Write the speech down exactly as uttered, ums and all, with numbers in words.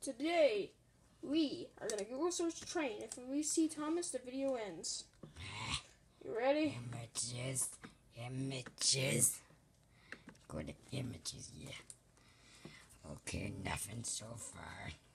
Today, we are gonna Google search train. If we see Thomas, the video ends. You ready? Images, images. Go to images, yeah. Okay, nothing so far.